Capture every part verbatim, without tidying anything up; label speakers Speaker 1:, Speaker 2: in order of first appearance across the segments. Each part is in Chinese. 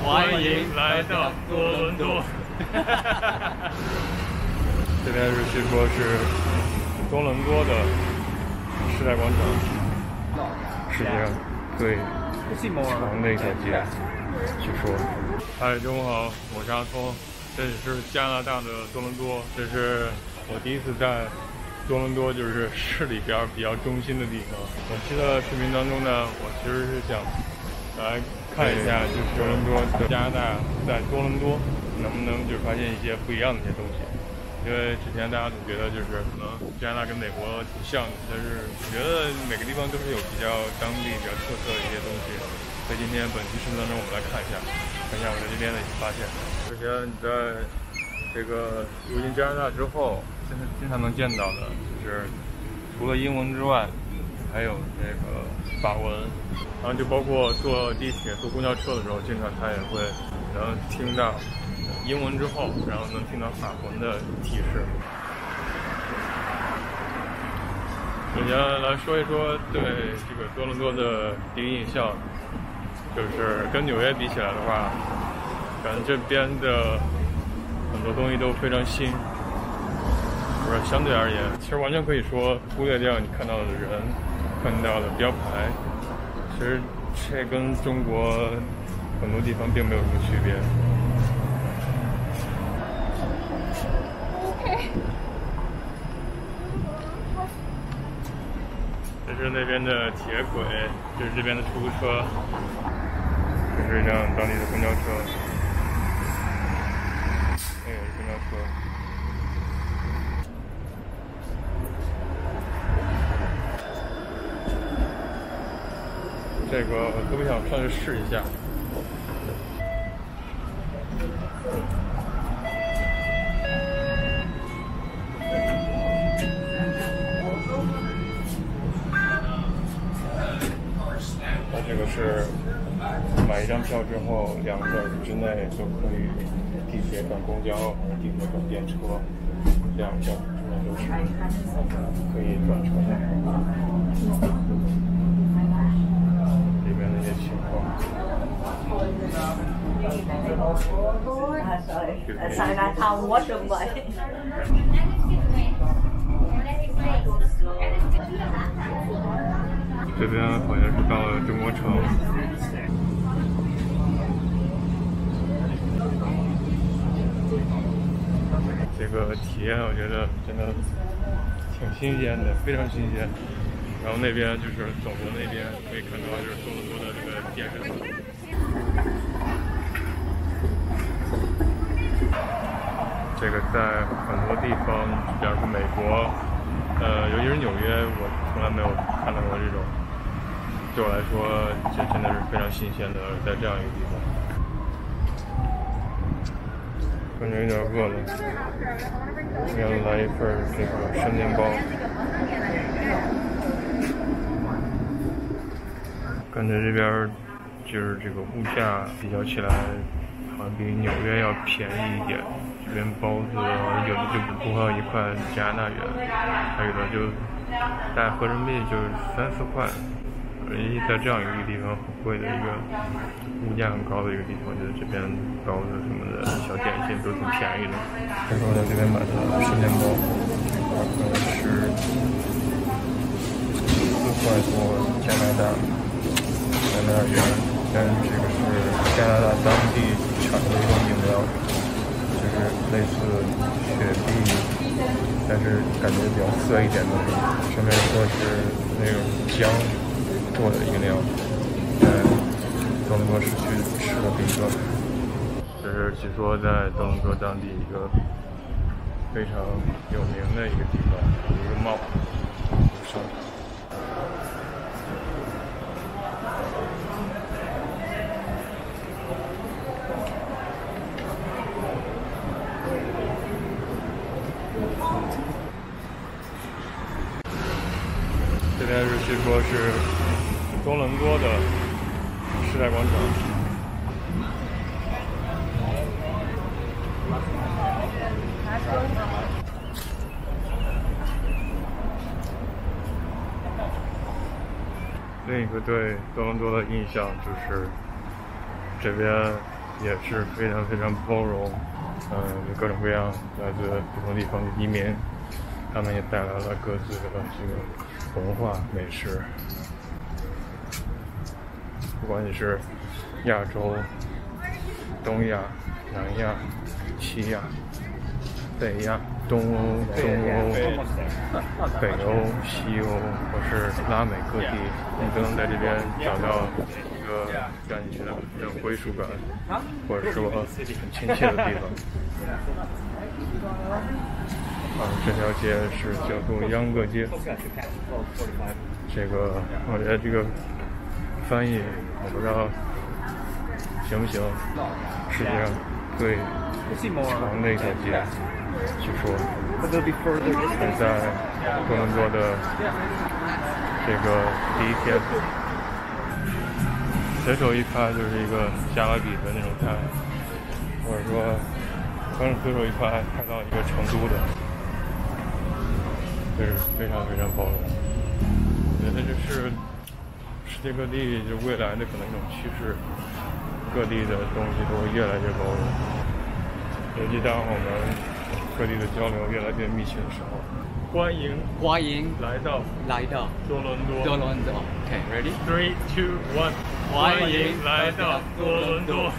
Speaker 1: 欢迎来到多伦多。这边是据说是多伦多的时代广场，世界上最长的一条街，据说。嗨，中午好，我是阿聪，这里是加拿大的多伦多，这是我第一次在多伦多，就是市里边比较中心的地方。本期的视频当中呢，我其实是想来看一下，就是多伦多的加拿大在多伦多能不能就是发现一些不一样的一些东西。因为之前大家总觉得就是可能加拿大跟美国挺像的，但是我觉得每个地方都是有比较当地比较特色的一些东西。所以今天本期视频当中，我们来看一下，看一下我在这边的一些发现。之前你在这个入境加拿大之后，现在经常能见到的就是除了英文之外，还有这个法文，然后就包括坐地铁、坐公交车的时候，经常他也会能听到英文之后，然后能听到法文的提示。首先来说一说对这个多伦多的第一印象，就是跟纽约比起来的话，感觉这边的很多东西都非常新，不是相对而言，其实完全可以说忽略掉你看到的人、看到的标牌，其实这跟中国很多地方并没有什么区别。这是那边的铁轨，这是这边的出租车，这是一辆当地的公交车，那也是公交车。这个我特别想上去试一下。这个是买一张票之后，两个小时之内就可以地铁转公交或者地铁转电车，两个小时之内都是可以转乘的。里面的一些情况。这边好像是到了中国城。这个体验我觉得真的挺新鲜的，非常新鲜。然后那边就是走的那边可以看到就是多伦多的这个电视塔。这个在很多地方，比方说美国，呃，尤其是纽约，我从来没有看到过这种。对我来说，这真的是非常新鲜的，在这样一个地方。感觉有点饿了，要来一份这个生煎包。感觉这边就是这个物价比较起来，好像比纽约要便宜一点。这边包子有的就不到一块加拿大元，还有的就大概合人民币就是三四块。在这样一个地方很贵的一个物价很高的一个地方，我觉得这边包子什么的小点心都挺便宜的。这是我在这边买的生煎包，可能是四块多加拿大加拿大元，但是这个是加拿大当地产的一种饮料，就是类似雪碧，但是感觉比较涩一点的，上面说是那种姜做的饮料，在多伦多市区吃的第一个。这是据说在多伦多当地一个非常有名的一个地方，一个帽商场。这边是据说是多伦多的时代广场。另一个对多伦多的印象就是，这边也是非常非常包容，嗯，有各种各样来自不同地方的移民，他们也带来了各自的这个文化美食。不管你是亚洲、东亚、南亚、西亚、北亚、东欧、中欧、北欧、西欧，或是拉美各地，你都能在这边找到一个感觉有归属感，或者说很亲切的地方。啊，这条街是叫做秧歌街。这个，我觉得这个翻译我不知道行不行。世界上最长的一条街，据说是在多伦多的这个第一天，随手一拍就是一个加勒比的那种拍，或者说可能随手一拍拍到一个成都的，就是非常非常包容。我觉得这是世界各地就未来的可能一种趋势，各地的东西都会越来越包容。尤其当我们各地的交流越来越密切的时候，欢迎
Speaker 2: 欢迎
Speaker 1: 来到
Speaker 2: 来到
Speaker 1: 多伦多。
Speaker 2: 多伦多 ，OK, ready?
Speaker 1: Three, two, one， 欢迎来到多伦多。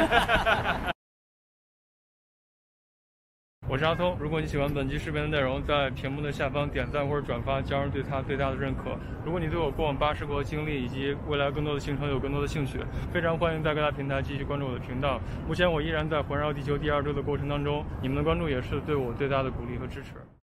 Speaker 1: 我是阿通，如果你喜欢本期视频的内容，在屏幕的下方点赞或者转发，将是对它最大的认可。如果你对我过往巴士国经历以及未来更多的行程有更多的兴趣，非常欢迎在各大平台继续关注我的频道。目前我依然在环绕地球第二周的过程当中，你们的关注也是对我最大的鼓励和支持。